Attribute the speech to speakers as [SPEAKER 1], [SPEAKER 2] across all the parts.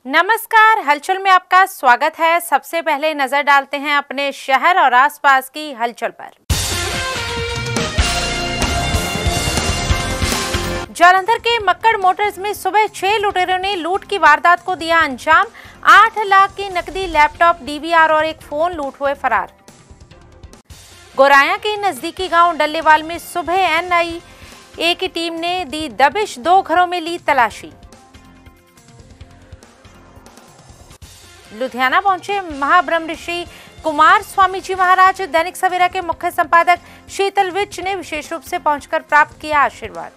[SPEAKER 1] नमस्कार, हलचल में आपका स्वागत है। सबसे पहले नजर डालते हैं अपने शहर और आसपास की हलचल पर। जालंधर के मक्कड़ मोटर्स में सुबह 6 लुटेरों ने लूट की वारदात को दिया अंजाम। 8 लाख की नकदी, लैपटॉप, डीवीआर और एक फोन लूट हुए फरार। गोराया के नजदीकी गांव डल्लेवाल में सुबह एनआईए की टीम ने दी दबिश, 2 घरों में ली तलाशी। लुधियाना पहुंचे महाब्रह्म ऋषि कुमार स्वामी जी महाराज। दैनिक सवेरा के मुख्य संपादक शीतल विच ने विशेष रूप से पहुंचकर प्राप्त किया आशीर्वाद।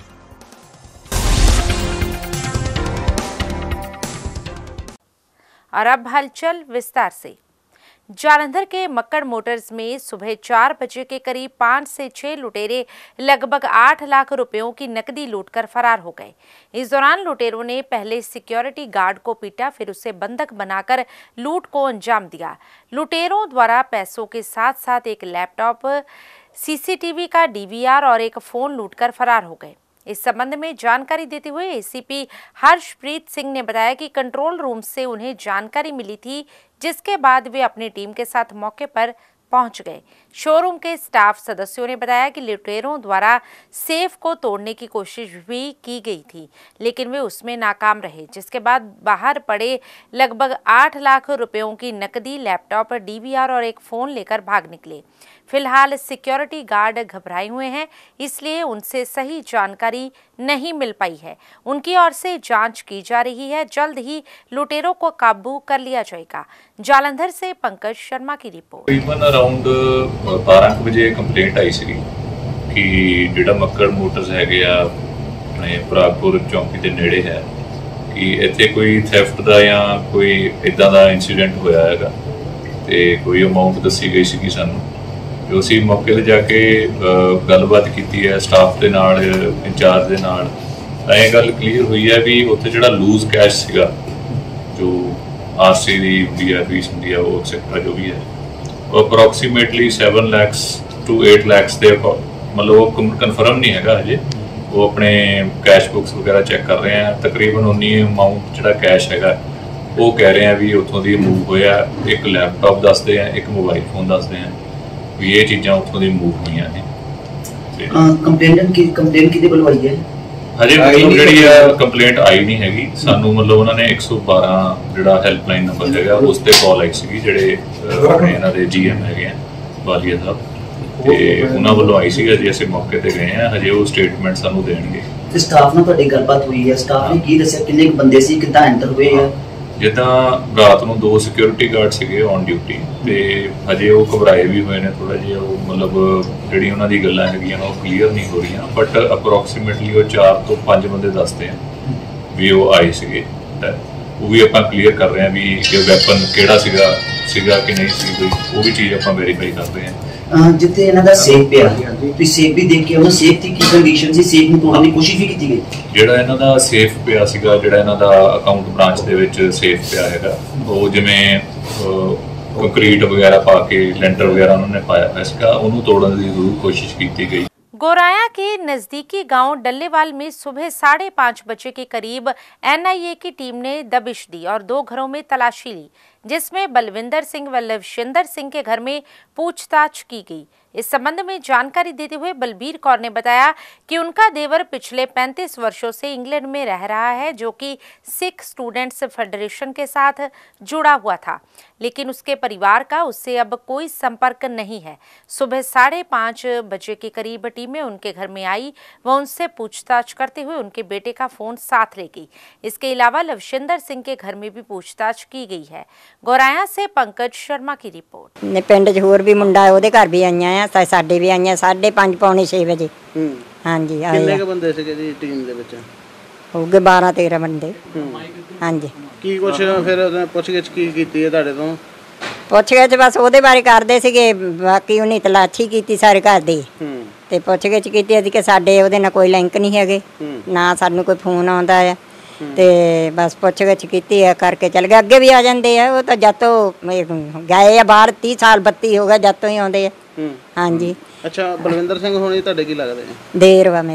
[SPEAKER 1] और अब हलचल विस्तार से। जालंधर के मक्कड़ मोटर्स में सुबह 4 बजे के करीब 5 से 6 लुटेरे लगभग 8 लाख रुपयों की नकदी लूटकर फरार हो गए। इस दौरान लुटेरों ने पहले सिक्योरिटी गार्ड को पीटा, फिर उसे बंधक बनाकर लूट को अंजाम दिया। लुटेरों द्वारा पैसों के साथ साथ एक लैपटॉप, सीसीटीवी का डीवीआर और एक फोन लूटकर फरार हो गए। इस संबंध में जानकारी देते हुए एसीपी हर्षप्रीत सिंह ने बताया कि कंट्रोल रूम से उन्हें जानकारी मिली थी, जिसके बाद वे अपनी टीम के साथ मौके पर पहुंच गए। शोरूम के स्टाफ सदस्यों ने बताया कि लुटेरों द्वारा सेफ को तोड़ने की कोशिश भी की गई थी, लेकिन वे उसमें नाकाम रहे, जिसके बाद बाहर पड़े लगभग 8 लाख रुपयों की नकदी, लैपटॉप, डीवीआर और एक फोन लेकर भाग निकले। फिलहाल सिक्योरिटी गार्ड घबराए हुए हैं, इसलिए उनसे सही जानकारी नहीं मिल पाई है। उनकी ओर से जांच की जा रही है। जल्द ही लुटेरों को काबू कर लिया जाएगा। जालंधर से पंकज शर्मा की रिपोर्ट।
[SPEAKER 2] तकरीबन अराउंड 12 बजे कंप्लेंट आई सी कि ਜਿਹੜਾ ਮੱਕੜ ਮੋਟਰਸ ਹੈਗੇ ਆ ਆਪਣੇ ਪ੍ਰਾਗਪੁਰ ਚੌਂਕੀ ਦੇ ਨੇੜੇ ਹੈ ਕਿ ਇੱਥੇ ਕੋਈ ਥੈਫਟ ਦਾ ਜਾਂ ਕੋਈ ਇਦਾਂ ਦਾ ਇਨਸੀਡੈਂਟ ਹੋਇਆ ਹੈਗਾ ਤੇ ਕੋਈ ਅਮਾਉਂਟ ਦੱਸੀ ਗਈ ਸੀ ਕਿ ਸਾਨੂੰ ਜੋ ਅਸੀਂ ਮੌਕੇ ਤੇ ਜਾ ਕੇ ਗੱਲਬਾਤ ਕੀਤੀ ਹੈ ਸਟਾਫ ਦੇ ਨਾਲ, ਇੰਚਾਰਜ ਦੇ ਨਾਲ, ਤਾਂ ਇਹ ਗੱਲ ਕਲੀਅਰ ਹੋਈ ਹੈ ਵੀ ਉੱਥੇ ਜਿਹੜਾ ਲੂਜ਼ ਕੈਸ਼ ਸੀਗਾ ਜੋ ਆਰਸੀ ਦੀ ਹੁੰਦੀ ਹੈ, ਫੀਸ ਹੁੰਦੀ ਹੈ, ਉਹ ਐਕਸੈਟਰਾ ਜੋ ਵੀ ਹੈ, ਉਹ ਅਪਰੋਕਸੀਮੇਟਲੀ 7 lakhs to 8 lakhs ਦੇ मतलब वो कन्फर्म नहीं है हजे। वो अपने कैश बुक्स वगैरह चैक कर रहे हैं। तकरीबन उन्नी अमाउंट जो कैश है वो कह रहे हैं भी उतों की मूव होया। एक लैपटॉप दसते हैं, एक मोबाइल फोन दसते हैं भी ये चीज़ां उतों की मूव हुई हैं।
[SPEAKER 3] कंप्लेंट किहदे वल्लों आई है?
[SPEAKER 2] हजे मतलब जी कंप्लेंट आई नहीं हैगी सानू। मतलब उन्होंने 112 जो हैल्पलाइन नंबर है उस पर कॉल आई सी जोड़े अपने इन्हों के GM है वालिया साहब, ਤੇ ਉਹਨਾਂ ਵੱਲੋਂ ਆਈ ਸੀਗਾ ਜੀ। ਅਸੀਂ ਮੌਕੇ ਤੇ ਗਏ ਆ, ਹਜੇ ਉਹ ਸਟੇਟਮੈਂਟ ਸਾਨੂੰ ਦੇਣਗੇ।
[SPEAKER 3] ਤੇ ਸਟਾਫ ਨਾਲ ਤੁਹਾਡੀ ਗੱਲਬਾਤ ਹੋਈ ਹੈ? ਸਟਾਫ ਨੇ ਕੀ ਦੱਸਿਆ, ਕਿੰਨੇ ਬੰਦੇ ਸੀ, ਕਿੱਦਾਂ ਐਂਟਰ ਹੋਏ ਆ?
[SPEAKER 2] ਜਿੱਦਾਂ ਰਾਤ ਨੂੰ 2 ਸਿਕਿਉਰਿਟੀ ਗਾਰਡ ਸੀਗੇ ਔਨ ਡਿਊਟੀ ਤੇ ਹਜੇ ਉਹ ਘਬਰਾਏ ਵੀ ਹੋਏ ਨੇ ਥੋੜਾ ਜਿਹਾ। ਉਹ ਮਤਲਬ ਜਿਹੜੀ ਉਹਨਾਂ ਦੀ ਗੱਲਾਂ ਹੈਗੀਆਂ ਉਹ ਕਲੀਅਰ ਨਹੀਂ ਹੋ ਰਹੀਆਂ, ਬਟ ਅਪਰੋਕਸੀਮੇਟਲੀ ਉਹ 4 ਤੋਂ 5 ਬੰਦੇ ਦੱਸਦੇ ਆ ਵੀ ਉਹ ਆਏ ਸੀਗੇ। ਉਹ ਵੀ ਆਪਾਂ ਕਲੀਅਰ ਕਰ ਰਹੇ ਆ ਵੀ ਇਹ ਵੈਪਨ ਕਿਹੜਾ ਸੀਗਾ ਕਿ ਨਹੀਂ ਸੀ, ਕੋਈ ਉਹ ਵੀ ਚੀਜ਼ ਆਪਾਂ ਵੈਰੀਫਾਈ ਕਰ ਰਹੇ ਆ।
[SPEAKER 3] ਜਿੱਥੇ ਇਹਨਾਂ ਦਾ ਸੇਫ ਪਿਆ, ਤੁਸੀਂ ਸੇਫ ਵੀ ਦੇਖ ਕੇ ਉਹਨਾਂ ਸੇਫ ਦੀ ਕੀ ਕੰਡੀਸ਼ਨ ਸੀ, ਸੇਫ ਨੂੰ ਤੋੜਨ ਦੀ ਕੋਸ਼ਿਸ਼ ਵੀ ਕੀਤੀ ਗਈ?
[SPEAKER 2] ਜਿਹੜਾ ਇਹਨਾਂ ਦਾ ਸੇਫ ਪਿਆ ਸੀਗਾ, ਜਿਹੜਾ ਇਹਨਾਂ ਦਾ ਅਕਾਊਂਟ ਬ੍ਰਾਂਚ ਦੇ ਵਿੱਚ ਸੇਫ ਪਿਆ ਹੈਗਾ, ਉਹ ਜਿਵੇਂ ਕੰਕਰੀਟ ਵਗੈरह ਪਾ ਕੇ ਲੈਂਟਰ ਵਗੈरह ਉਹਨਾਂ ਨੇ ਪਾਇਆ ਹੋਇਆ ਸੀਗਾ, ਉਹਨੂੰ ਤੋੜਨ ਦੀ ਜ਼ਰੂਰ ਕੋਸ਼ਿਸ਼ ਕੀਤੀ गई।
[SPEAKER 1] गोराया के नजदीकी गांव डल्लेवाल में सुबह 5:30 बजे के करीब एनआईए की टीम ने दबिश दी और 2 घरों में तलाशी ली, जिसमें बलविंदर सिंह व लवशिंदर सिंह के घर में पूछताछ की गई। इस संबंध में जानकारी देते हुए बलबीर कौर ने बताया कि उनका देवर पिछले 35 वर्षों से इंग्लैंड में रह रहा है, जो कि सिख स्टूडेंट्स फेडरेशन के साथ जुड़ा हुआ था, लेकिन उसके परिवार का उससे अब कोई संपर्क नहीं है। सुबह 5:30 बजे के करीब टीमें उनके घर में आई व उनसे पूछताछ करते हुए उनके बेटे का फोन साथ ले गई। इसके अलावा लवशिंदर सिंह के घर में भी पूछताछ की गई है। गोराया से पंकज शर्मा की रिपोर्ट।
[SPEAKER 4] ने पिंड च होर भी मुंडा ਉਹਦੇ ਘਰ भी आईਆਂ ਆ, ਸਾਡੇ ਵੀ ਆਈਆਂ 5:30 ਪੌਣੇ 6 ਵਜੇ। ਹਾਂਜੀ ਆਏ।
[SPEAKER 5] ਕਿੰਨੇ ਕ ਬੰਦੇ ਸੀਗੇ ਜੀ ਟੀਮ ਦੇ ਵਿੱਚ?
[SPEAKER 4] ਹੋਗੇ 12-13 ਬੰਦੇ। ਹਾਂਜੀ।
[SPEAKER 5] ਕੀ ਕੁਛ ਫਿਰ ਪੁੱਛਗਿੱਛ ਕੀ ਕੀਤੀ ਹੈ ਤੁਹਾਡੇ ਤੋਂ?
[SPEAKER 4] ਪੁੱਛਗਿੱਛ ਬਸ ਉਹਦੇ ਬਾਰੇ ਕਰਦੇ ਸੀਗੇ, ਬਾਕੀ ਉਹਨੇ ਤਲਾਸ਼ੀ ਕੀਤੀ ਸਾਰੇ ਘਰ ਦੀ ਤੇ ਪੁੱਛਗਿੱਛ ਕੀਤੀ ਅਸੀਂ ਕਿ ਸਾਡੇ ਉਹਦੇ ਨਾਲ ਕੋਈ ਲਿੰਕ ਨਹੀਂ ਹੈਗੇ, ਨਾ ਸਾਨੂੰ ਕੋਈ ਫੋਨ ਆਉਂਦਾ ਆ ਤੇ ਬਸ ਪੁੱਛਗਿੱਛ ਕੀਤੀ ਹੈ ਕਰਕੇ ਚਲ ਗਏ। ਅੱਗੇ ਵੀ ਆ ਜਾਂਦੇ ਆ, ਉਹ ਤਾਂ ਜਦ ਤੋਂ ਗਏ ਆ ਬਾਹਰ 30 ਸਾਲ 32 ਹੋ ਗਏ ਜਦ ਤੋਂ ਹੀ ਆਉਂਦੇ ਆ। ਹਾਂਜੀ।
[SPEAKER 5] ਅੱਛਾ, ਬਲਵਿੰਦਰ ਸਿੰਘ ਹੋਣੀ ਤੁਹਾਡੇ ਕੀ ਲੱਗਦੇ?
[SPEAKER 4] ਦੇਰ ਵਾ ਮੇਰਾ।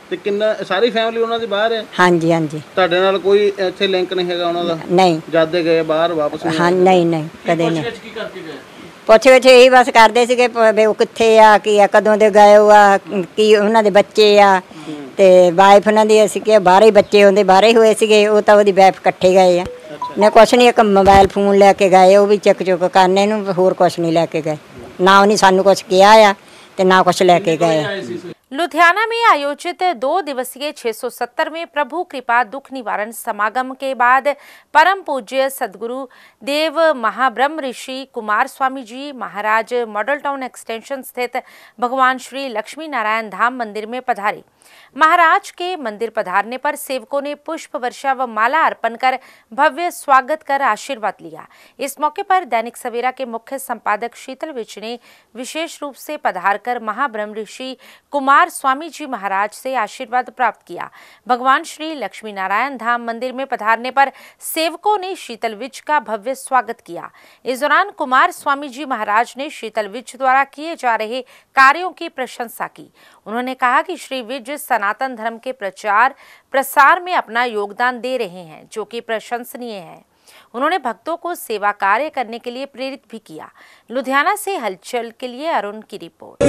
[SPEAKER 5] ਤੇ ਕਿੰਨਾ ਸਾਰੀ ਫੈਮਿਲੀ ਉਹਨਾਂ ਦੀ ਬਾਹਰ ਹੈ?
[SPEAKER 4] ਹਾਂਜੀ ਹਾਂਜੀ।
[SPEAKER 5] ਤੁਹਾਡੇ ਨਾਲ ਕੋਈ ਇੱਥੇ ਲਿੰਕ ਨਹੀਂ ਹੈਗਾ ਉਹਨਾਂ ਦਾ?
[SPEAKER 4] ਨਹੀਂ।
[SPEAKER 5] ਜਦ ਦੇ ਗਏ ਬਾਹਰ ਵਾਪਸ ਨਹੀਂ?
[SPEAKER 4] ਹਾਂ ਨਹੀਂ ਨਹੀਂ ਕਦੇ ਨਹੀਂ।
[SPEAKER 5] ਕੀ ਕਰਕੇ ਗਏ?
[SPEAKER 4] ਪੁੱਛ ਗਿੱਛ ਇਹੀ ਬਸ ਕਰਦੇ ਸੀਗੇ ਵੀ ਉਹ ਕਿੱਥੇ ਆ, ਕੀ ਆ, ਕਦੋਂ ਦੇ ਗਏ ਹੋ ਆ, ਕੀ ਉਹਨਾਂ ਦੇ ਬੱਚੇ ਆ। ਤੇ ਵਾਈਫ ਉਹਨਾਂ ਦੀ ਅਸੀਂ ਕਿ ਬਾਹਰ ਹੀ ਬੱਚੇ ਉਹਦੇ ਬਾਹਰ ਹੀ ਹੋਏ ਸੀਗੇ, ਉਹ ਤਾਂ ਉਹਦੀ ਵਾਈਫ ਇਕੱਠੇ ਗਏ ਆ। ਨੇ ਕੁਛ ਨਹੀਂ, ਇੱਕ ਮੋਬਾਈਲ ਫੋਨ ਲੈ ਕੇ ਗਏ, ਉਹ ਵੀ ਚੱਕ ਚੁੱਕ ਕਰਨੇ ਨੂੰ, ਹੋਰ ਕੁਛ नहीं लेके गए। ना उन्हें सानू कुछ किया आ ते ना कुछ लेके गए।
[SPEAKER 1] लुधियाना में आयोजित 2 दिवसीय 670वें प्रभु कृपा दुख निवारण समागम के बाद परम पूज्य Sadguru Dev Mahabrahm Rishi Kumar Swami ji Maharaj model town extension स्थित भगवान श्री लक्ष्मी नारायण धाम मंदिर में पधारे। महाराज के मंदिर पधारने पर सेवकों ने पुष्प वर्षा व माला अर्पण कर भव्य स्वागत कर आशीर्वाद लिया। इस मौके पर दैनिक सवेरा के मुख्य संपादक शीतल विज ने विशेष रूप से पधारकर महाब्रह्म ऋषि कुमार स्वामी जी महाराज से आशीर्वाद प्राप्त किया। भगवान श्री लक्ष्मी नारायण धाम मंदिर में पधारने पर सेवकों ने शीतल विज का भव्य स्वागत किया। इस दौरान कुमार स्वामी जी महाराज ने शीतल विज द्वारा किए जा रहे कार्यों की प्रशंसा की। उन्होंने कहा कि श्री विज सनातन धर्म के प्रचार प्रसार में अपना योगदान दे रहे हैं, जो कि प्रशंसनीय है। उन्होंने भक्तों को सेवा कार्य करने के लिए प्रेरित भी किया। लुधियाना से हलचल के लिए अरुण की रिपोर्ट।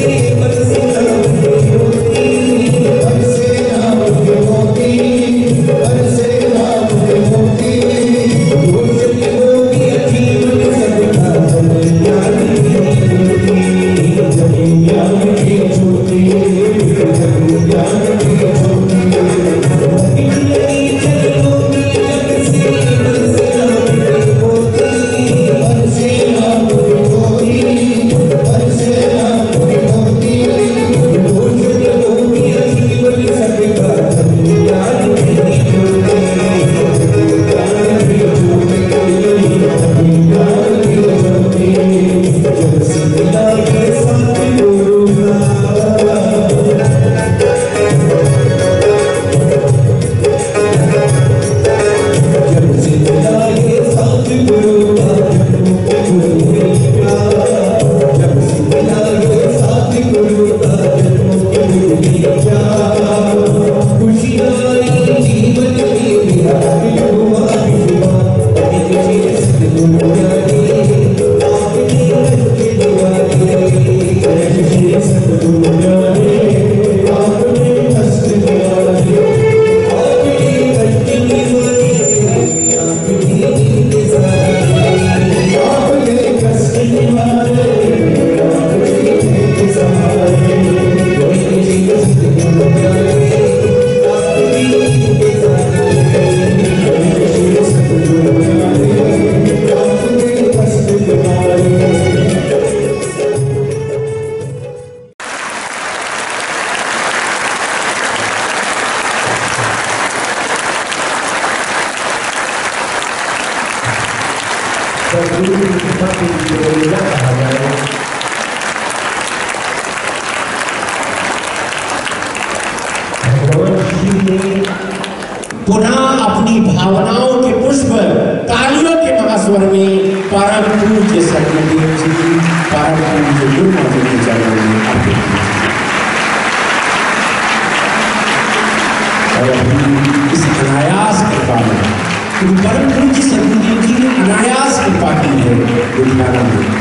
[SPEAKER 6] पुनः अपनी भावनाओं के पुष्प तालियों के महास्वर में परम पूज्य सदगुरुदेव जी की परम पूज्य गुरुदेव जी के चरणों में अर्पित और अपनी इस अनायास कृपा में, क्योंकि परम पूज्य सदगुरुदेव जी ने अनायास कृपा की है लुधियाना में।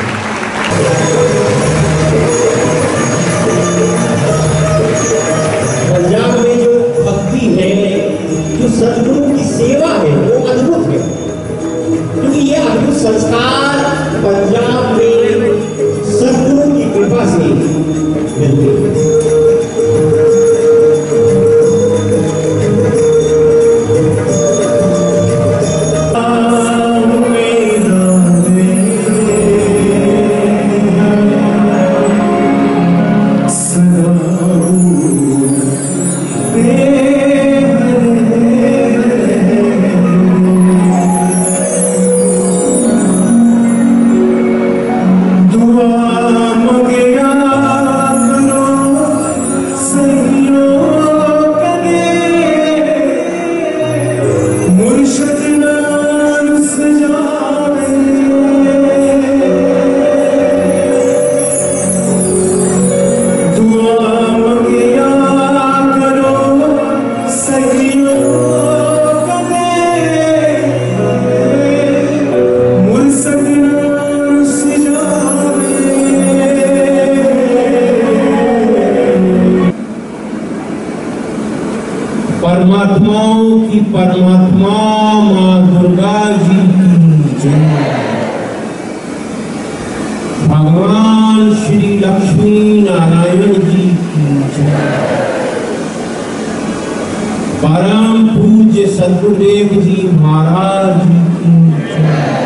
[SPEAKER 6] पंजाब में जो भक्ति है, जो सदगुरु की सेवा है, वो अद्भुत है, क्योंकि ये अद्भुत संस्कार पंजाब में सदगुरु की कृपा से मिलते हैं। सदगुरुदेव जी महाराज की जय।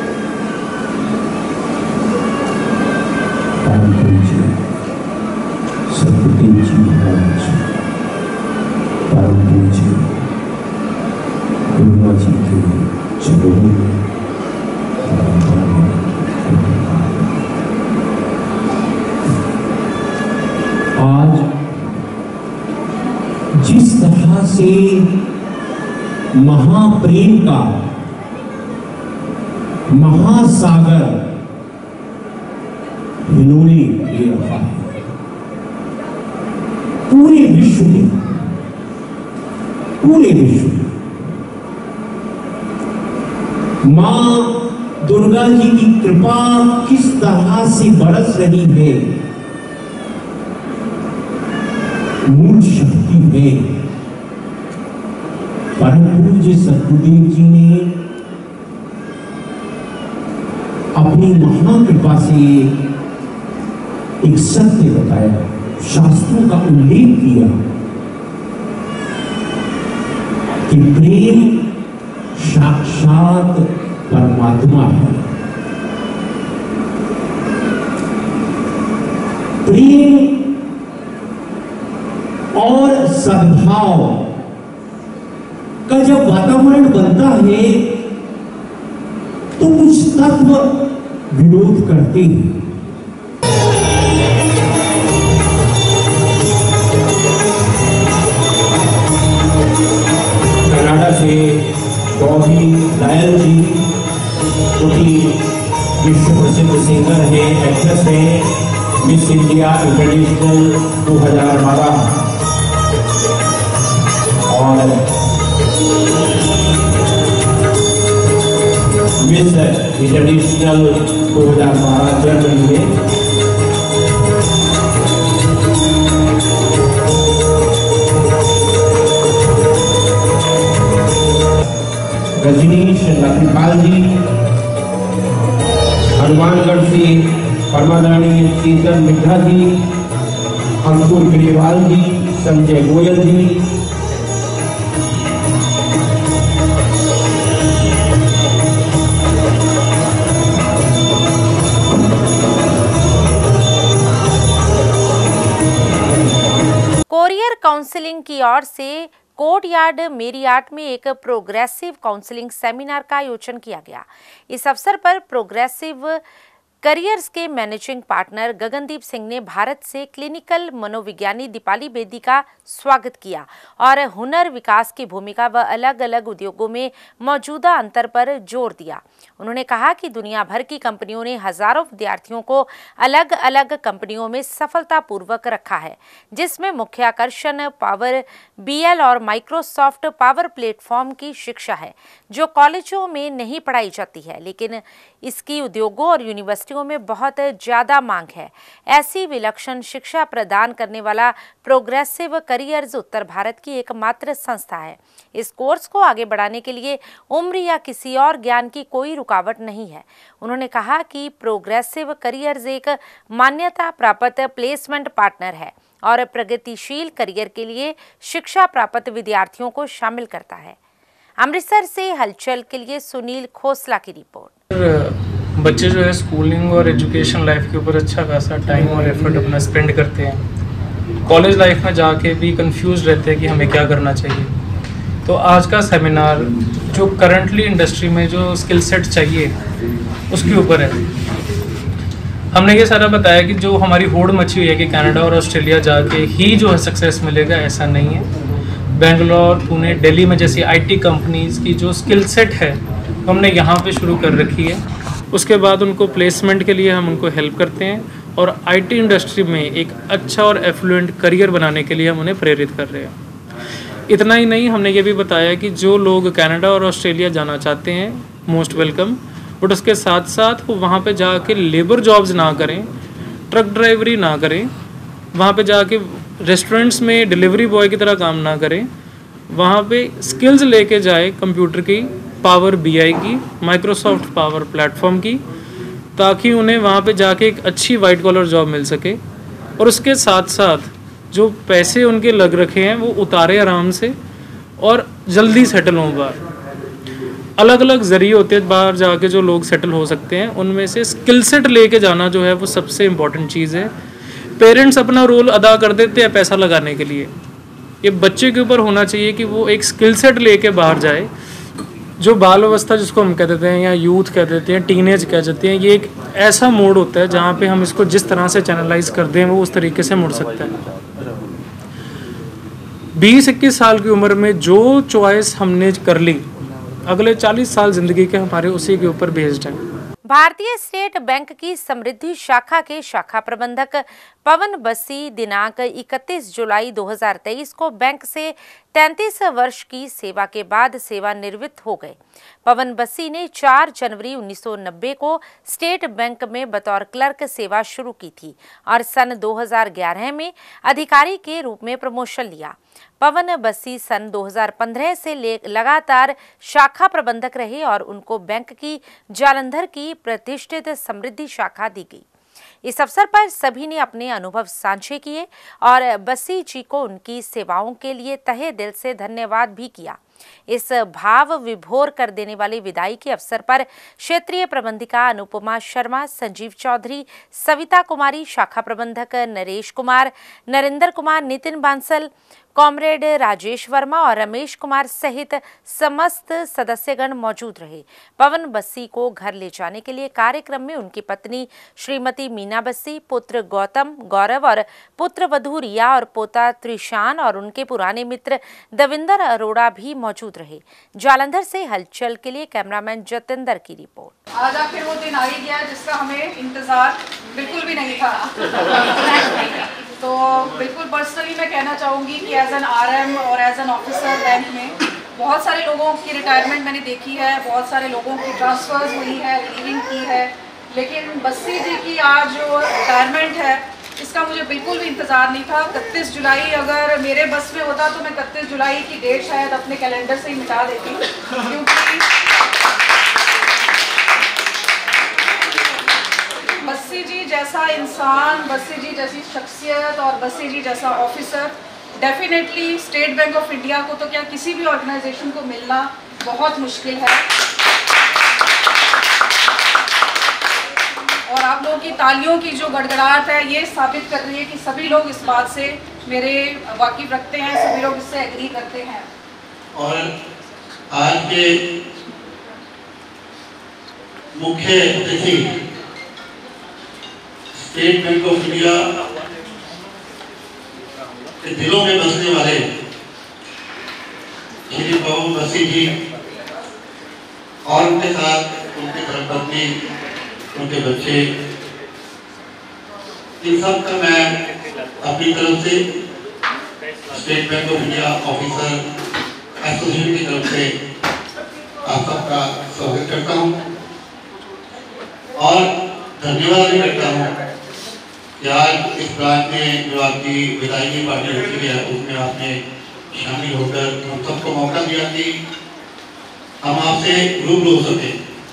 [SPEAKER 6] परम पूज्य सदगुरुदेव जी महाराज, परम पूज्य गुरुमा जी के चरणों में आज जिस तरह से महाप्रेम का महासागर हिलोले ले रहा है पूरे विश्व में, पूरे विश्व में मां दुर्गा जी की कृपा किस तरह से बरस रही है, मूल शक्ति है। परम पूज्य सदगुरुदेव जी ने अपनी महाकृपा से एक सत्य बताया, शास्त्रों का उल्लेख किया कि प्रेम साक्षात परमात्मा है। प्रेम और सद्भाव का जब वातावरण बनता है तो कुछ तत्व विरोध करते हैं। कनाडा से बॉबी लायल जी, जो कि विश्व प्रसिद्ध सिंगर है, एक्ट्रेस है, मिस इंडिया इंटरनेशनल 2012 और मिस इंटरनेशनल 2012 जर्मनी में। रजनीश लखनपाल जी, हनुमानगढ़ से परमादानी चेतन मिश्रा जी, अंकुर ग्रेवाल जी, संजय गोयल जी,
[SPEAKER 1] कोरियर काउंसलिंग की ओर से कोर्टयार्ड मेरियाट में एक प्रोग्रेसिव काउंसलिंग सेमिनार का आयोजन किया गया। इस अवसर पर प्रोग्रेसिव करियर्स के मैनेजिंग पार्टनर गगनदीप सिंह ने भारत से क्लिनिकल मनोविज्ञानी दीपाली बेदी का स्वागत किया और हुनर विकास की भूमिका व अलग अलग उद्योगों में मौजूदा अंतर पर जोर दिया। उन्होंने कहा कि दुनिया भर की कंपनियों ने हजारों विद्यार्थियों को अलग अलग कंपनियों में सफलतापूर्वक रखा है, जिसमें मुख्य आकर्षण पावर BL और माइक्रोसॉफ्ट पावर प्लेटफॉर्म की शिक्षा है, जो कॉलेजों में नहीं पढ़ाई जाती है, लेकिन इसकी उद्योगों और यूनिवर्सिटियों में बहुत ज़्यादा मांग है। ऐसी विलक्षण शिक्षा प्रदान करने वाला प्रोग्रेसिव करियर्स उत्तर भारत की एकमात्र संस्था है। इस कोर्स को आगे बढ़ाने के लिए उम्र या किसी और ज्ञान की कोई रुकावट नहीं है। उन्होंने कहा कि प्रोग्रेसिव करियर्स एक मान्यता प्राप्त प्लेसमेंट पार्टनर है और प्रगतिशील करियर के लिए शिक्षा प्राप्त विद्यार्थियों को शामिल करता है। अमृतसर से हलचल के लिए सुनील खोसला की रिपोर्ट।
[SPEAKER 7] बच्चे जो है स्कूलिंग और एजुकेशन लाइफ के ऊपर अच्छा खासा टाइम और एफर्ट अपना स्पेंड करते हैं। कॉलेज लाइफ में जाके भी कंफ्यूज रहते हैं कि हमें क्या करना चाहिए। तो आज का सेमिनार जो करंटली इंडस्ट्री में जो स्किल सेट चाहिए उसके ऊपर है। हमने ये सारा बताया कि जो हमारी होड़ मची हुई है कि कनाडा और ऑस्ट्रेलिया जाके ही जो है सक्सेस मिलेगा, ऐसा नहीं है। बेंगलोर, पुणे, दिल्ली में जैसी IT कंपनीज़ की जो स्किल सेट है तो हमने यहाँ पे शुरू कर रखी है। उसके बाद उनको प्लेसमेंट के लिए हम उनको हेल्प करते हैं और IT इंडस्ट्री में एक अच्छा और एफ्लुएंट करियर बनाने के लिए हम उन्हें प्रेरित कर रहे हैं। इतना ही नहीं, हमने ये भी बताया कि जो लोग कनाडा और ऑस्ट्रेलिया जाना चाहते हैं मोस्ट वेलकम, बट उसके साथ साथ वो वहाँ पे जाके लेबर जॉब्स ना करें, ट्रक ड्राइवरी ना करें, वहाँ पे जाके रेस्टोरेंट्स में डिलीवरी बॉय की तरह काम ना करें, वहाँ पे स्किल्स लेके जाए कंप्यूटर की, पावर BI की, माइक्रोसॉफ्ट पावर प्लेटफॉर्म की, ताकि उन्हें वहाँ पे जाके एक अच्छी वाइट कॉलर जॉब मिल सके और उसके साथ साथ जो पैसे उनके लग रखे हैं वो उतारे आराम से और जल्दी सेटल हों बाहर। अलग अलग ज़रिए होते हैं बाहर जाके जो लोग सेटल हो सकते हैं, उनमें से स्किल सेट लेके जाना जो है वो सबसे इम्पॉर्टेंट चीज़ है। पेरेंट्स अपना रोल अदा कर देते हैं पैसा लगाने के लिए, ये बच्चे के ऊपर होना चाहिए कि वो एक स्किल सेट लेके बाहर जाए। जो बाल अवस्था जिसको हम कह देते हैं या यूथ कह देते हैं, टीनेज कह देते हैं, ये एक ऐसा मोड होता है जहाँ पे हम इसको जिस तरह से चैनलाइज कर दें वो उस तरीके से मुड़ सकता है। 20-21 साल की उम्र में जो चॉइस हमने कर ली, अगले 40 साल ज़िंदगी के हमारे उसी के ऊपर बेस्ड है।
[SPEAKER 1] भारतीय स्टेट बैंक की समृद्धि शाखा के शाखा प्रबंधक पवन बस्सी दिनांक 31 जुलाई 2023 को बैंक से 33 वर्ष की सेवा के बाद सेवानिवृत्त हो गए। पवन बस्सी ने 4 जनवरी 1990 को स्टेट बैंक में बतौर क्लर्क सेवा शुरू की थी और सन 2011 में अधिकारी के रूप में प्रमोशन लिया। पवन बस्सी सन 2015 से लगातार शाखा प्रबंधक रहे और उनको बैंक की जालंधर की प्रतिष्ठित समृद्धि शाखा दी गई। इस अवसर पर सभी ने अपने अनुभव साझे किए और बस्सी जी को उनकी सेवाओं के लिए तहे दिल से धन्यवाद भी किया। इस भाव विभोर कर देने वाली विदाई के अवसर पर क्षेत्रीय प्रबंधिका अनुपमा शर्मा, संजीव चौधरी, सविता कुमारी, शाखा प्रबंधक नरेश कुमार, नरेंद्र कुमार, नितिन बांसल, कॉमरेड राजेश वर्मा और रमेश कुमार सहित समस्त सदस्यगण मौजूद रहे। पवन बस्सी को घर ले जाने के लिए कार्यक्रम में उनकी पत्नी श्रीमती मीना बस्सी, पुत्र गौतम, गौरव और पुत्र वधू रिया और पोता त्रिशान और उनके पुराने मित्र दविंदर अरोड़ा भी मौजूद रहे। जालंधर से हलचल के लिए कैमरामैन जतेंद्र की रिपोर्ट।
[SPEAKER 8] आज आखिर वो दिन आ ही गया जिसका हमें इंतजार बिल्कुल भी नहीं था। तो बिल्कुल पर्सनली मैं कहना चाहूँगी कि एज एन आरएम और एज एन ऑफिसर बैंक में बहुत सारे लोगों की रिटायरमेंट मैंने देखी है, बहुत सारे लोगों की ट्रांसफर्स हुई है, लीविंग की है, लेकिन बस्सी जी की आज जो रिटायरमेंट है इसका मुझे बिल्कुल भी इंतज़ार नहीं था। 31 जुलाई अगर मेरे बस में होता तो मैं 31 जुलाई की डेट शायद अपने कैलेंडर से ही मिटा देती, क्योंकि बस्सी जी जैसा इंसान, बस्सी जी जैसी शख्सियत और बस्सी जी जैसा officer definitely State Bank of India को तो क्या किसी भी ऑर्गेनाइजेशन को मिलना बहुत मुश्किल है। और आप लोगों की तालियों की जो गड़गड़ाहट है ये साबित कर रही है कि सभी लोग इस बात से मेरे वाकिफ रखते हैं, सभी लोग इससे एग्री करते हैं।
[SPEAKER 9] और आज के मुख्य अतिथि स्टेट बैंक ऑफ इंडिया के दिलों में बसने वाले श्री पवन बस्सी जी और उनके साथ उनके धर्मपत्नी, उनके बच्चे, इन सब का मैं अपनी तरफ से State Bank of India officer association की तरफ से आप सबका स्वागत करता हूं और धन्यवाद भी करता हूं कि आज इस ब्रांच में जो आपकी विदाई की पार्टी होती है उसमें आपने शामिल होकर हम सबको मौका दिया कि हम आपसे रूबरू हो सके।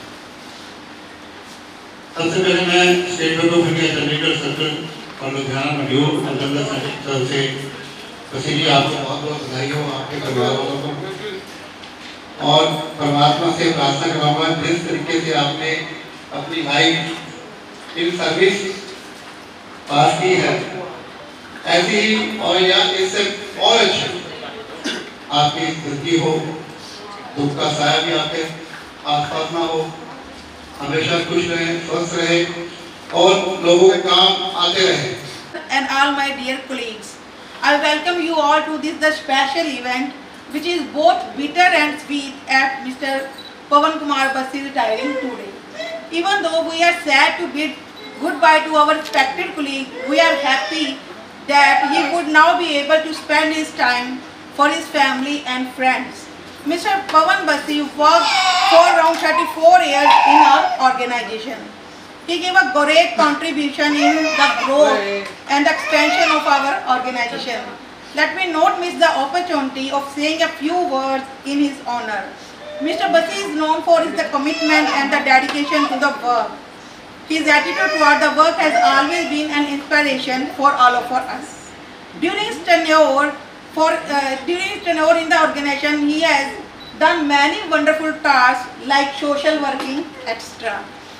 [SPEAKER 9] सबसे पहले मैं State Bank of India Chandigarh circle और लुधियाना मड्यूल मंडल तरफ से बस्सी जी आपको बहुत बहुत बधाई हो, आपके परिवार वालों को, और परमात्मा से प्रार्थना करूँगा जिस तरीके से आपने अपनी लाइफ इन सर्विस पास की है ऐसी ही और या इससे और अच्छी आपकी जिंदगी हो, दुख का साया भी आपके आसपास ना हो, हमेशा खुश रहे, स्वस्थ रहे और लोगों के काम आते रहे।
[SPEAKER 8] And all my dear colleagues, I welcome you all to this the special event which is both bitter and sweet at Mr. Pavan Kumar Basti retiring today. Even though we are sad to bid goodbye to our respected colleague, we are happy that he would now be able to spend his time for his family and friends. Mr. Pavan Basti worked for around 34 years in our organization. He gave a great contribution in the growth and expansion of our organization. Let me not miss the opportunity of saying a few words in his honor. Mr. Basti is known for his commitment and the dedication to the work. His attitude toward the work has always been an inspiration for all of us. During his tenure, For during his tenure in the organization, he has done many wonderful tasks like social working, etc.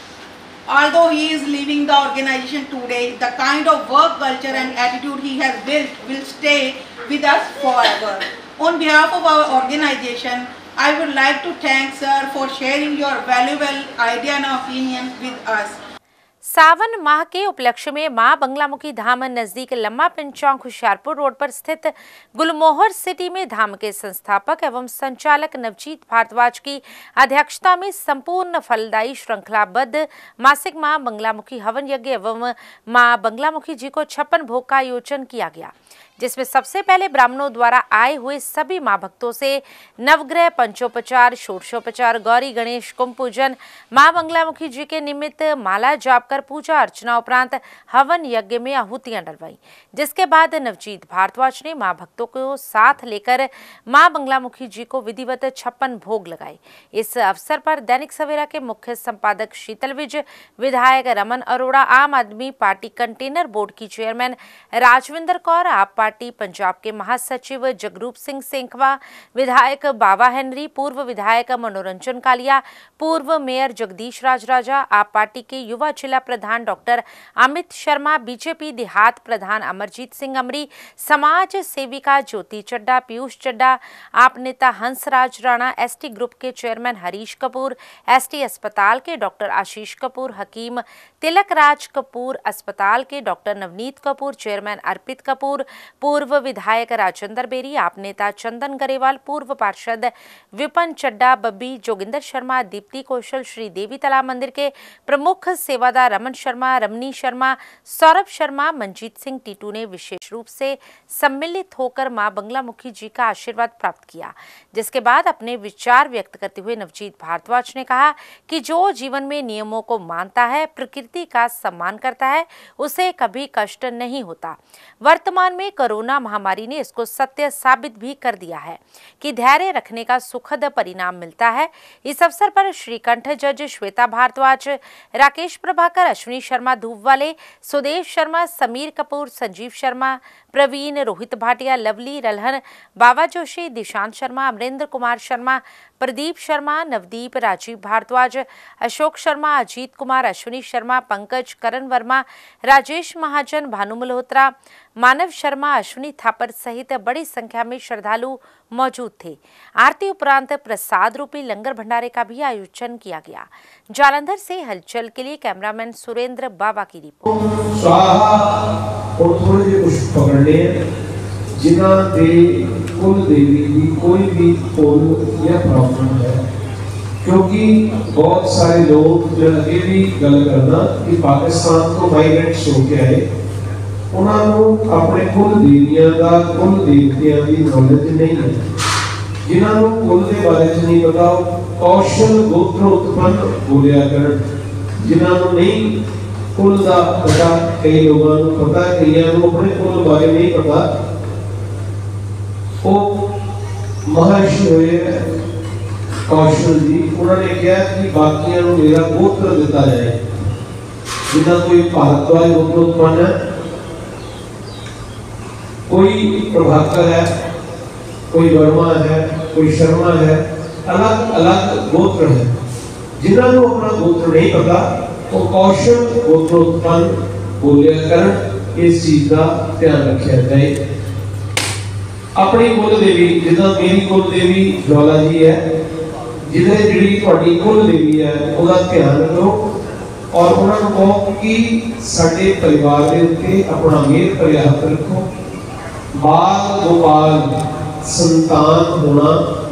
[SPEAKER 8] Although he is leaving the organization today, the kind of work culture and attitude he has built will stay with us forever. On behalf of our organization, I would like to thank sir for sharing your valuable idea and opinion with us.
[SPEAKER 1] सावन माह के उपलक्ष्य में मां बंगलामुखी धाम नजदीक लम्मा pin चौक Hoshiarpur road पर स्थित गुलमोहर city में धाम के संस्थापक एवं संचालक नवजीत भारद्वाज की अध्यक्षता में संपूर्ण फलदायी श्रृंखलाबद्ध मासिक मां बंगलामुखी हवन यज्ञ एवं मां बंगलामुखी जी को 56 भोग का आयोजन किया गया, जिसमें सबसे पहले ब्राह्मणों द्वारा आए हुए सभी मां भक्तों से नवग्रह, पंचोपचार, षोडशोपचार, गौरी गणेश कुंभ पूजन, मां बंगलामुखी जी के निमित्त माला जाप कर पूजा अर्चना उपरांत हवन यज्ञ में आहुतियां डलवाई। जिसके बाद नवजीत भारद्वाज ने मां भक्तों को साथ लेकर मां बंगलामुखी जी को विधिवत 56 भोग लगाए। इस अवसर पर दैनिक सवेरा के मुख्य संपादक शीतल विज, विधायक Raman Arora, Aam Aadmi party container board की चेयरमैन राजविंदर कौर, आप पार्टी पंजाब के महासचिव जगरूप सिंह सेंखवा, विधायक बाबा हेनरी, पूर्व विधायक मनोरंजन कालिया, पूर्व मेयर जगदीश राज राजा, आप पार्टी के युवा जिला प्रधान डॉक्टर अमित शर्मा, बीजेपी देहात प्रधान अमरजीत सिंह अमरी, समाज सेविका ज्योति चड्डा, पीयूष चड्डा, आप नेता हंसराज राणा, एसटी ग्रुप के चेयरमैन हरीश कपूर, एसटी अस्पताल के डॉक्टर आशीष कपूर, हकीम तिलक राज कपूर, अस्पताल के डॉक्टर नवनीत कपूर, चेयरमैन अर्पित कपूर, पूर्व विधायक राजेंद्र बेरी, आप नेता चंदन गरेवाल, पूर्व पार्षद विपन चड्डा, बब्बी, जोगिंदर शर्मा, दीप्ति कौशल, श्री देवी तालाब मंदिर के प्रमुख सेवादार रमन शर्मा, रमनी शर्मा, सौरभ शर्मा, मंजीत सिंह टीटू ने विशेष रूप से सम्मिलित होकर मां बंगलामुखी जी का आशीर्वाद प्राप्त किया। जिसके बाद अपने विचार व्यक्त करते हुए नवजीत भारद्वाज ने कहा कि जो जीवन में नियमों को मानता है, प्रकृति का सम्मान करता है, उसे कभी कष्ट नहीं होता। वर्तमान में कोरोना महामारी ने इसको सत्य साबित भी कर दिया है कि धैर्य रखने का सुखद परिणाम मिलता है। इस अवसर पर श्रीकंठ जज श्वेता भारद्वाज, राकेश प्रभाकर, अश्विनी शर्मा धूपवाले, सुदेश शर्मा, समीर कपूर, संजीव शर्मा, प्रवीण, रोहित भाटिया, लवली रलहन, बाबा जोशी, दिशांत शर्मा, अमरेंद्र कुमार शर्मा, प्रदीप शर्मा, नवदीप, राजीव भारद्वाज, अशोक शर्मा, अजीत कुमार, अश्विनी शर्मा, पंकज, करण वर्मा, राजेश महाजन, भानु मल्होत्रा, मानव शर्मा, अश्विनी थापर सहित बड़ी संख्या में श्रद्धालु मौजूद थे। आरती उपरांत प्रसाद रूपी लंगर भंडारे का भी आयोजन किया गया। जालंधर से हलचल के लिए कैमरामैन सुरेंद्र बाबा की रिपोर्ट।
[SPEAKER 10] जिन्हां दे कुल देवी की कोई भी पुल या प्रॉब्लम है, क्योंकि बहुत सारे लोग ये भी गल करना कि पाकिस्तान को माइग्रेंट्स होके आए, उन्होंने अपने कुल देवियां का, कुल देवतियां की नॉलेज नहीं है। जिन्होंने कुल के बारे में नहीं पता, कौशल गोत्र उत्पन्न बोलिया कर, जिन्होंने नहीं कुल का पता, कई लोगों को पता, कई अपने कुल बारे नहीं पता, वो महर्षि हुए कौशल जी, उन्होंने कहा कि बाकियों को मेरा गोत्र दिता जाए। जिन्ना कोई भारद्वाज गोत्र उत्पन्न है, कोई प्रभाकर है, कोई वर्मा है, कोई शर्मा है, अलग अलग गोत्र है। जिन्होंने अपना गोत्र नहीं पता, वो कौशल गोत्र उत्पन्न बोलिया कर, इस चीज का ध्यान रखा जाए। अपनी कुल देवी, जिदा मेरी कुल देवी ज्वाला जी है, जिधे जी थोड़ी कुल देवी है, उसका ध्यान रखो और उन्होंने कहो कि साडे परिवार के उत्ते अपना मेहर भरिया हथ रखो। बाल गोपाल संतान होना,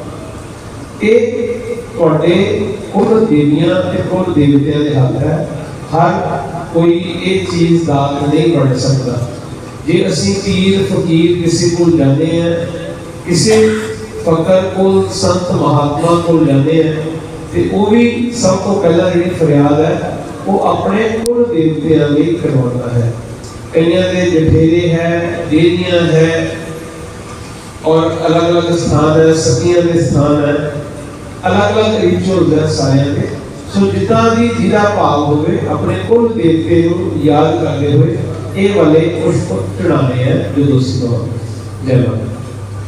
[SPEAKER 10] एक थोड़े कुल देवियां ते कुल देवतियां दे हाथ है। हर कोई एक चीज दात नहीं बन सकता। जे असी पीर फकीर किसी को जाने हैं, किसी फकर को संत महात्मा को जाने हैं, तो वो भी सब तो पहला जी फरियाद है, वो अपने कुल देवतियां भी करवाता है। कईयां दे जठेरे है, देवियां है और अलग अलग स्थान है, सतियां के स्थान है, अलग अलग रिचुअल है सारे के। सो जितना भी जिला भाव होवे, अपने कुल देवते को याद करते हुए ये वाले पुष्प चढ़ाने हैं जो दोस्तों। जय माता।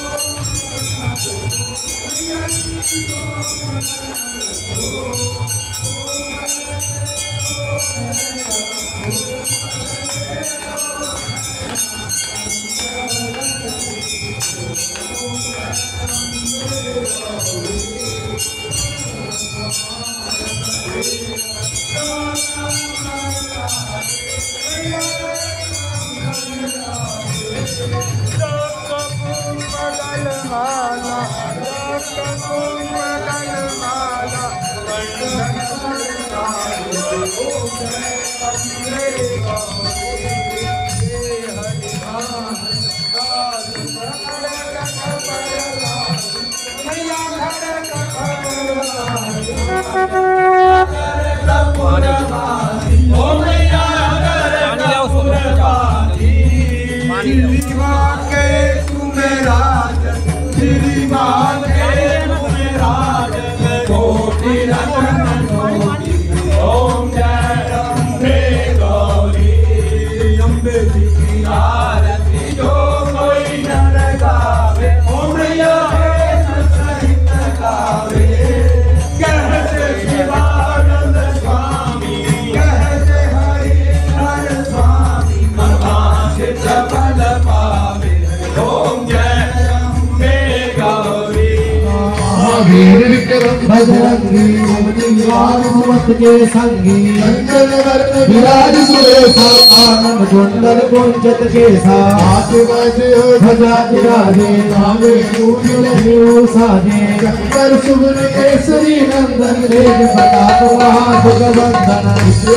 [SPEAKER 11] के संगी विराज सुरेशा आनंद कुंडल कुंजत केसा ध्वजा विराजे नामे साजे कर सुमन केसरी नंदन रेज प्रताप महाभगवंदन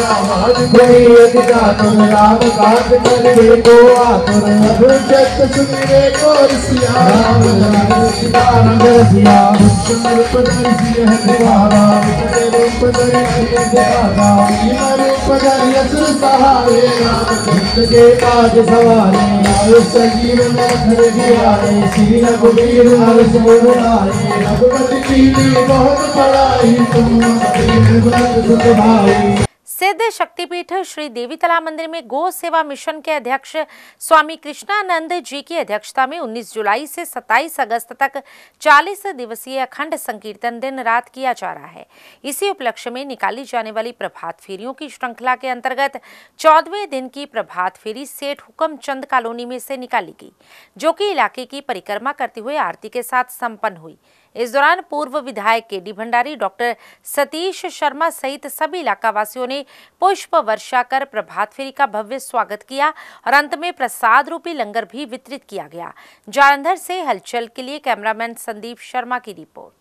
[SPEAKER 11] राम काज करे को आतुर अभिषेक सुमिरे को सिया राम सिया के काज सवारे संजीवन श्री रघुवीर रघुपति की बहुत बड़ाई तुम भाई।
[SPEAKER 1] सिद्ध शक्तिपीठ श्री देवीतला मंदिर में गो सेवा मिशन के अध्यक्ष स्वामी कृष्णानंद जी की अध्यक्षता में 19 जुलाई से 27 अगस्त तक 40 दिवसीय अखंड संकीर्तन दिन रात किया जा रहा है। इसी उपलक्ष्य में निकाली जाने वाली प्रभात फेरियों की श्रृंखला के अंतर्गत 14वें दिन की प्रभात फेरी सेठ हुक्मचंद कॉलोनी में से निकाली गई, जो कि इलाके की परिक्रमा करते हुए आरती के साथ संपन्न हुई। इस दौरान पूर्व विधायक केडी भंडारी, डॉक्टर सतीश शर्मा सहित सभी इलाका वासियों ने पुष्प वर्षा कर प्रभात फेरी का भव्य स्वागत किया और अंत में प्रसाद रूपी लंगर भी वितरित किया गया। जालंधर से हलचल के लिए कैमरामैन संदीप शर्मा की रिपोर्ट।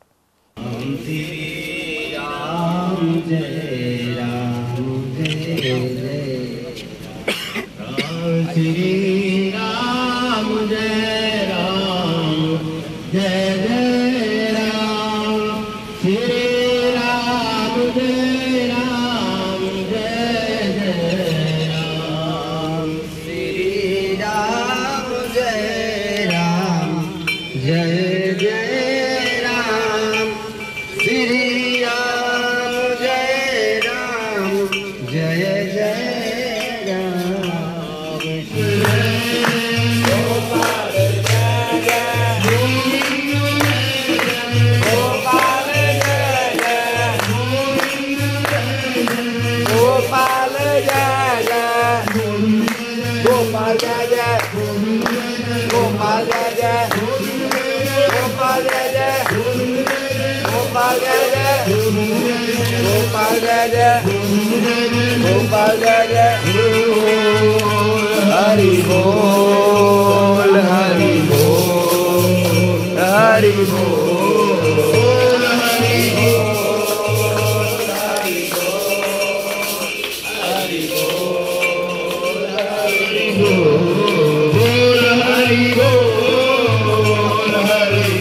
[SPEAKER 12] हरि बोल हरि बोल हरि बोल हरि बोल हरि बोल हरि बोल हरि बोल हरि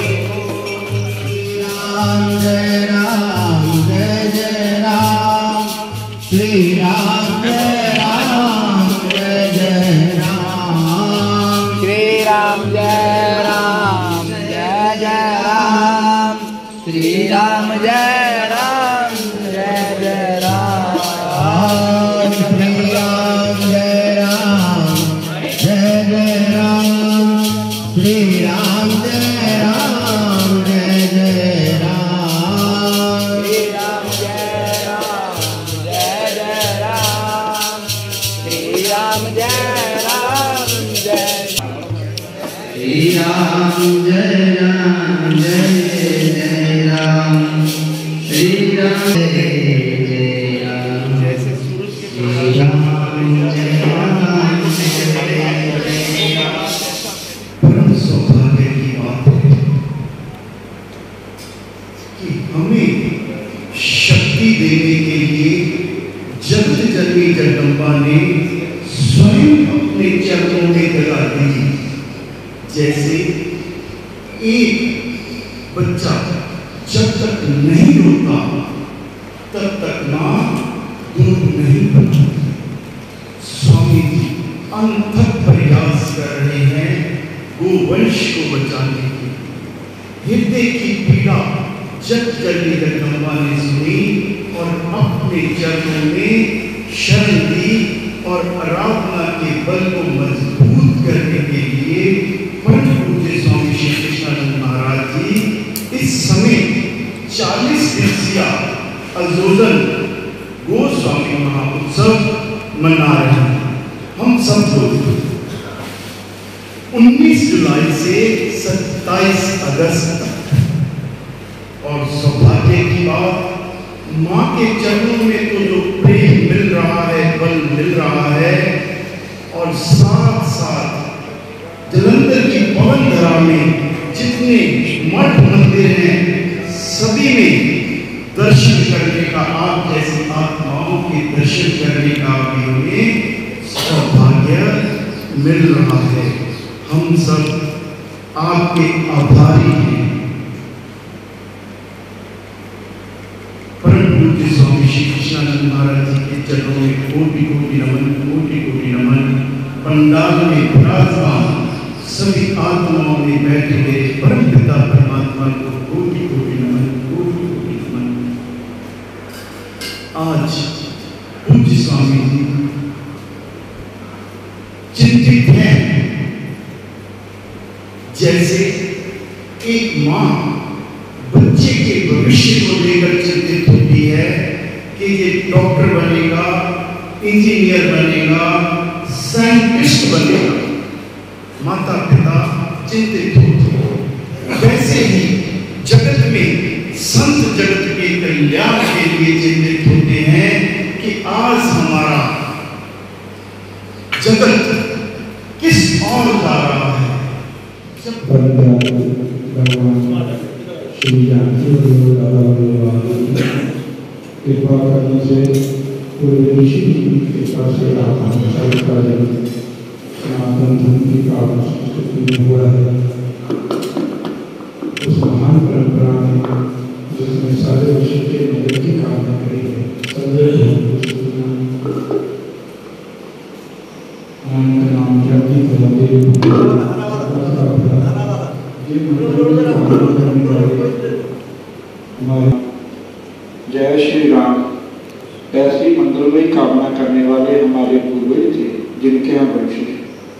[SPEAKER 12] राम जय जय राम श्री राम जय राम जय जय राम श्री राम जय राम जय जय राम श्री राम जय राम जय जय राम श्री राम जय राम जय जय राम श्री राम जय राम जय जय राम श्री राम जय जय राम श्री राम जय राम जय राम। परम सौभाग्य की बात है कि हमें शक्ति देने के लिए जगत जननी जगदम्बा ने स्वयं अपने चरणों में लगा दी। जैसे एक बच्चा जब तक नहीं रोता तब तक मां दूध नहीं बनाती। स्वामी जी अनथक प्रयास कर रहे हैं गोवंश को बचाने के। हृदय की पीड़ा जग जननी जगदम्बा ने सुनी और अपने चरणों में शरण दी और आराधना के बल को मजबूत करने के लिए परम पूज्य स्वामी श्री कृष्णानंद महाराज जी इस समय 40 दिवसीय अजोदन गोस्वामी महाउत्सव मना रहे हैं। हम सबको 19 जुलाई से 27 अगस्त तक। और सौभाग्य की बात, माँ के चरणों में तो जो प्रेम मिल रहा है, बल मिल रहा है, और साथ साथ जलंधर की पवन धरा में जितने मठ मंदिर हैं सभी में दर्शन करने का, आप जैसी आत्माओं के दर्शन करने का भी हमें सौभाग्य मिल रहा है। हम सब आपके आभारी हैं। परम पूज्य स्वामी श्री कृष्णानंद महाराज जी के चरणों में कोटि कोटि नमन, कोटि कोटि नमन। पंडाल में विराजमान सभी आत्माओं में बैठे हुए परम पिता परमात्मा को कोटि कोटि नमन, कोटि कोटि नमन। आज पूज्य स्वामी जी चिंतित हैं जैसे एक माँ बच्चे के भविष्य को लेकर चिंतित होती है कि ये डॉक्टर बनेगा, इंजीनियर बनेगा, साइंटिस्ट बनेगा। माता पिता चिंतित होते हैं। वैसे ही जगत में संत जगत के कल्याण के लिए चिंतित होते हैं कि आज हमारा जगत किस ओर जा रहा है।
[SPEAKER 10] श्री जानकी कृपा करने से पूरे ऋषि की कृपा से आप हमेशा का जन्म सनातन धर्म की काव्य संस्कृति में हुआ है। उस महान परंपरा में जिसमें सारे विश्व के नगर की कामना करी है। नाम जपी जय श्री राम। ऐसी मंगलमयी कामना करने वाले हमारे पूर्वज थे जिनके हम वंश हैं।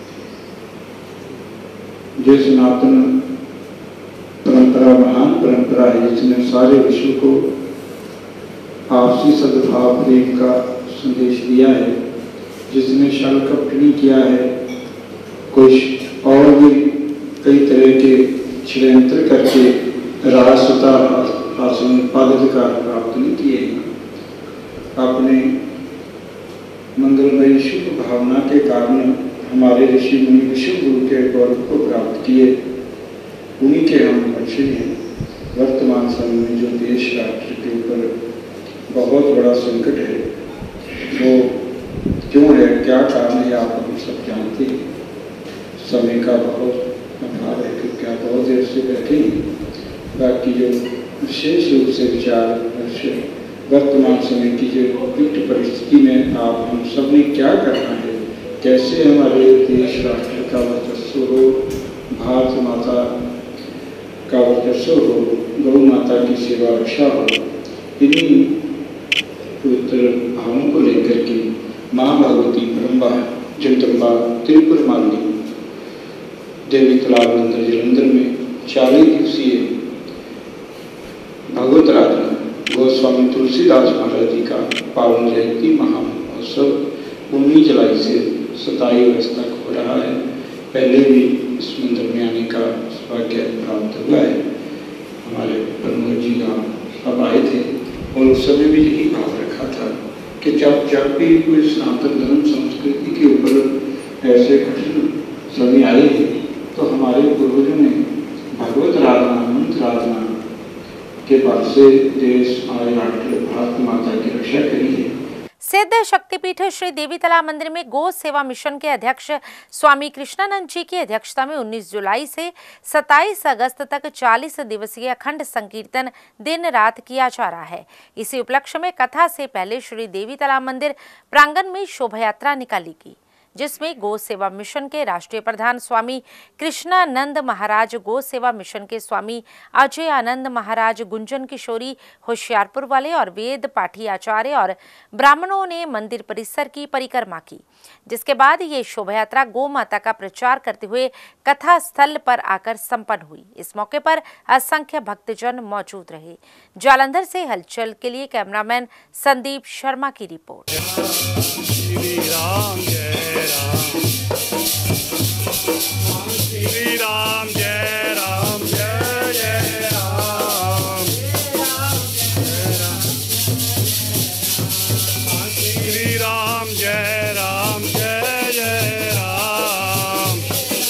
[SPEAKER 10] जो सनातन परंपरा महान परंपरा है जिसने सारे विश्व को आपसी सद्भाव प्रेम का संदेश दिया है, जिसने छल कपट नहीं किया है, कुछ और भी कई तरह के षड्यंत्र करके राजसत्ता हासिल पदाधिकार प्राप्त नहीं किए। अपने मंगलमयी शुभ भावना के कारण हमारे ऋषि मुनि विश्व गुरु के गौरव को प्राप्त किए। उन्हीं के हम वंशी हैं। वर्तमान समय में जो देश राष्ट्र के ऊपर बहुत बड़ा संकट है वो क्यों है, क्या कारण है, आप हम सब जानते हैं। समय का बहुत अभाव है क्योंकि आप बहुत देर से बैठे हैं। बाकी जो विशेष रूप से विचार वर्तमान समय की जो विकट परिस्थिति में आप हम सब ने क्या करना है, कैसे हमारे देश राष्ट्र का वर्चस्व हो, भारत माता का वर्चस्व हो, गौ माता की सेवा रक्षा हो, इन्हीं पवित्र भावों को लेकर के माँ भगवती ब्रह्मा जगदम्बा त्रिपुर मालिनी देवी तालाब मंदिर जलंधर में 40 दिवसीय भगवत आराधना गोस्वामी तुलसीदास महाराज जी का पावन जयंती महामहोत्सव 19 जुलाई से 27 अगस्त तक हो रहा है। पहले भी इस मंदिर में आने का सौभाग्य प्राप्त हुआ है। हमारे प्रमोद जी अब आए थे और उस समय भी यही भाव रखा था कि जब भी कोई सनातन धर्म संस्कृति के ऊपर ऐसे कठिन समय आए तो हमारे पूर्वजों ने भगवत आराधना मंत्र आराधना के बाद से देश और भारत माता की रक्षा करी है।
[SPEAKER 1] सिद्ध शक्तिपीठ श्री देवीतला मंदिर में गो सेवा मिशन के अध्यक्ष स्वामी कृष्णानंद जी की अध्यक्षता में 19 जुलाई से 27 अगस्त तक 40 दिवसीय अखंड संकीर्तन दिन रात किया जा रहा है। इसी उपलक्ष्य में कथा से पहले श्री देवीतला मंदिर प्रांगण में शोभा यात्रा निकाली गई, जिसमें गो सेवा मिशन के राष्ट्रीय प्रधान स्वामी कृष्णानंद महाराज, गो सेवा मिशन के स्वामी अजय आनंद महाराज, गुंजन किशोरी होशियारपुर वाले और वेद पाठी आचार्य और ब्राह्मणों ने मंदिर परिसर की परिक्रमा की, जिसके बाद ये शोभा यात्रा गो माता का प्रचार करते हुए कथा स्थल पर आकर संपन्न हुई। इस मौके पर असंख्य भक्तजन मौजूद रहे। जालंधर से हलचल के लिए कैमरामैन संदीप शर्मा की रिपोर्ट।
[SPEAKER 13] श्री राम जय राम, श्री राम जय राम, जय जय राम, श्री राम जय राम, जय जय राम।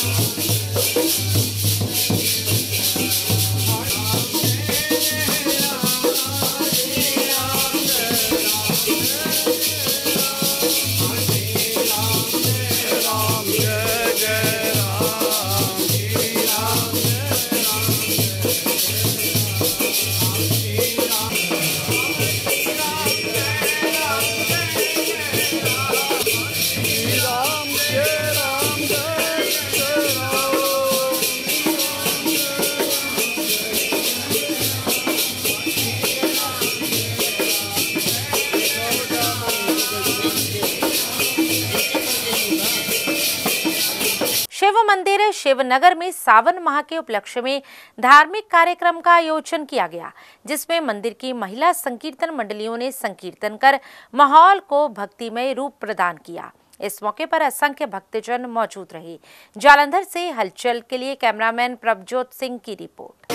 [SPEAKER 1] शिव मंदिर शिवनगर में सावन माह के उपलक्ष्य में धार्मिक कार्यक्रम का आयोजन किया गया, जिसमें मंदिर की महिला संकीर्तन मंडलियों ने संकीर्तन कर माहौल को भक्तिमय रूप प्रदान किया। इस मौके पर असंख्य भक्तजन मौजूद रहे। जालंधर से हलचल के लिए कैमरामैन प्रभजोत सिंह की रिपोर्ट।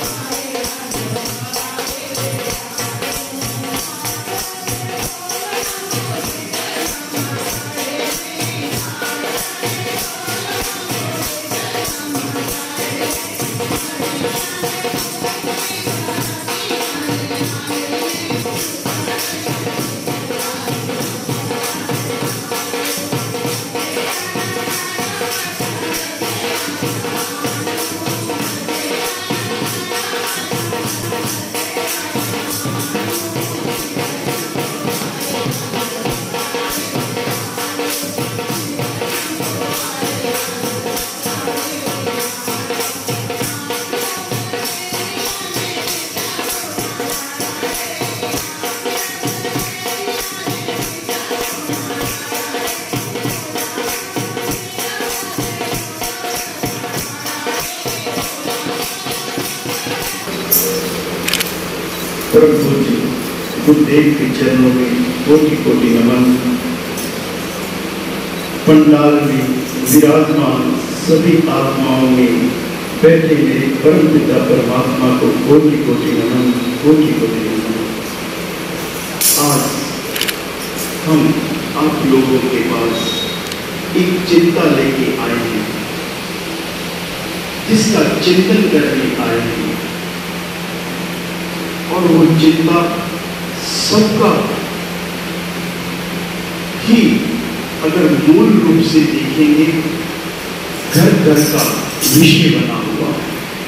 [SPEAKER 12] प्रभु जी गुरुदेव के चरणों में कोटि कोटि नमन। पंडाल में विराजमान सभी आत्माओं में बैठे मेरे परम पिता परमात्मा को कोटि कोटि नमन, कोटि कोटि नमन। आज हम आप लोगों के पास एक चिंता लेके आए हैं, जिसका चिंतन करने आए हैं, और वो चिंता सबका ही अगर मूल रूप से देखेंगे घर घर का विषय बना हुआ है।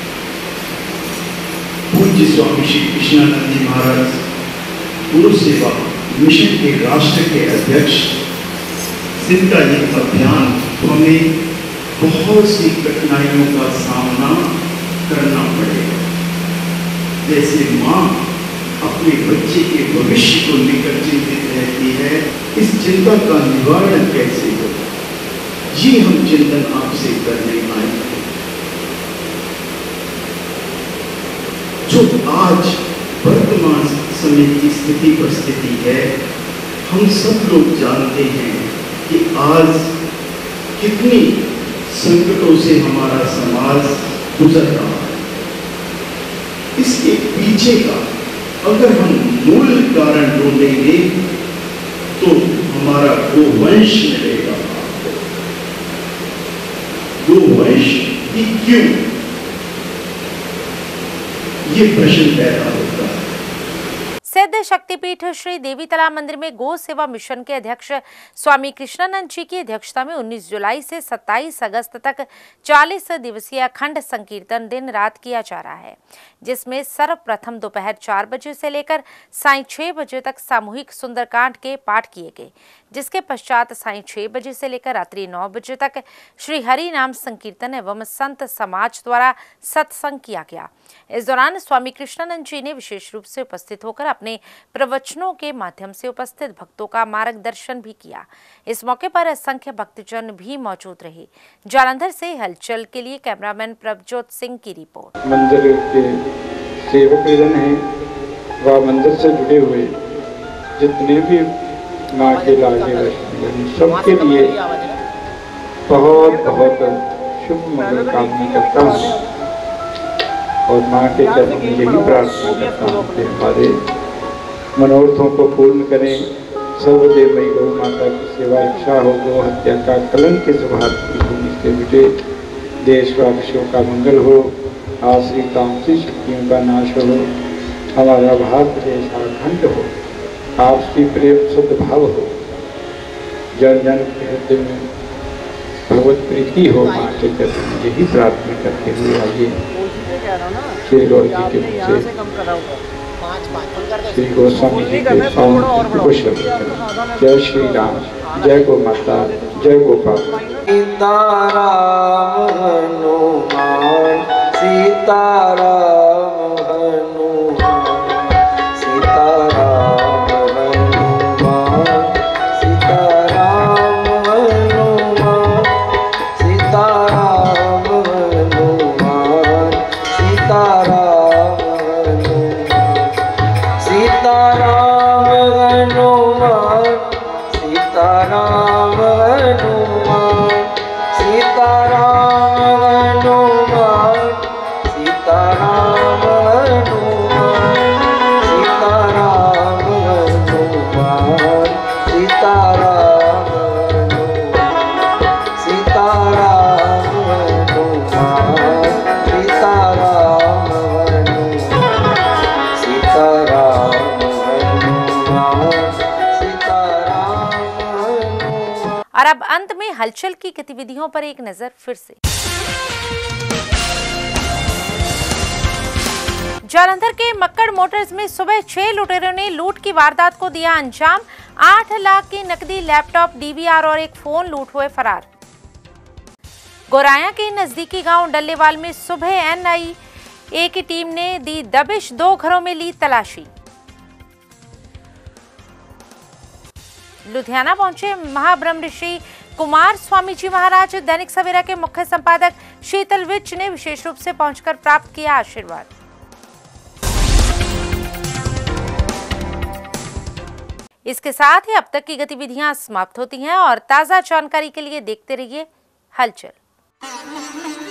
[SPEAKER 12] पूज्य स्वामी श्री कृष्णानंद जी महाराज गो सेवा मिशन के राष्ट्र के अध्यक्ष, जिनका ये अभियान हमें बहुत सी कठिनाइयों का सामना करना पड़ेगा। जैसे माँ अपने बच्चे के भविष्य को लेकर चिंतित रहती है, इस चिंता का निवारण कैसे हो, ये हम चिंतन आपसे करने आए हैं। जो आज वर्तमान समय की स्थिति परिस्थिति है, हम सब लोग जानते हैं कि आज कितनी संकटों से हमारा समाज गुजर रहा है। इसके पीछे का अगर हम मूल कारण ढूंढेंगे तो हमारा गोवंश मिलेगा। गोवंश की क्यों ये प्रश्न पैदा होता है।
[SPEAKER 1] सिद्ध शक्तिपीठ श्री देवी तालाब मंदिर में गौ सेवा मिशन के अध्यक्ष स्वामी कृष्णानंद जी की अध्यक्षता में 19 जुलाई से 27 अगस्त तक 40 दिवसीय अखंड संकीर्तन दिन रात किया जा रहा है, जिसमें सर्वप्रथम दोपहर 4 बजे से लेकर सायं 6 बजे तक सामूहिक सुंदरकांड के पाठ किए गए, जिसके पश्चात सायं 6 बजे से लेकर रात्रि 9 बजे तक श्री हरि नाम संकीर्तन एवं संत समाज द्वारा सत्संग किया गया। इस दौरान स्वामी कृष्णानंद जी ने विशेष रूप से उपस्थित होकर अपने प्रवचनों के माध्यम से उपस्थित भक्तों का मार्गदर्शन भी किया। इस मौके पर असंख्य भक्तजन भी मौजूद रहे। जालंधर से हलचल के लिए कैमरामैन प्रभजोत सिंह की रिपोर्ट।
[SPEAKER 14] मंदिर के सेवकजन हैं व मंदिर से जुड़े हुए जितने भी माँ के लागे सबके लिए बहुत बहुत शुभ मंगल कामना करता हूँ और माँ के चरणों में यही प्रार्थना करता हूँ कि हमारे मनोरथों को पूर्ण करें। सर्वदेवमयी गौ माता की सेवा इच्छा हो, गौ हत्या का कलंक इस भारत की भूमि से मिटे, देशवासियों का मंगल हो, आश्री तामसी शक्तियों का नाश हो, हमारा भारत देश अखंड हो, आपसी प्रेम सद्भाव हो, जन जन के हृदय में भगवत प्रीति हो। माँ के चरण में यही प्रार्थना करते हुए आइए श्री गौर जी के मुख से श्री गोस्वामी जी के पावन खुश। जय श्री राम, जय गो माता, जय गोपाल।
[SPEAKER 15] सीताराम हनुमान, सीताराम हनुमान, सीताराम हनुमान, सीताराम हनुमान, सीताराम हनुमान, सीताराम सीताराम हनुमान, सीताराम हनुमान, सीताराम हनुमान, सीताराम हनुमान, सीताराम हनुमान, सीताराम हनुमान, सीताराम हनुमान, सीताराम हनुमान, सीताराम।
[SPEAKER 1] और अब अंत में हलचल की गतिविधियों पर एक नजर फिर से। जालंधर के मक्कड़ मोटर्स में सुबह 6 लुटेरों ने लूट की वारदात को दिया अंजाम। 8 लाख की नकदी, लैपटॉप, डीवीआर और एक फोन लूट हुए फरार। गोराया के नजदीकी गांव डल्लेवाल में सुबह एनआईए की टीम ने दी दबिश, 2 घरों में ली तलाशी। लुधियाना पहुंचे महाब्रह्म ऋषि कुमार स्वामी जी महाराज। दैनिक सवेरा के मुख्य संपादक शीतल विच ने विशेष रूप से पहुंचकर प्राप्त किया आशीर्वाद। इसके साथ ही अब तक की गतिविधियां समाप्त होती हैं और ताजा जानकारी के लिए देखते रहिए हलचल।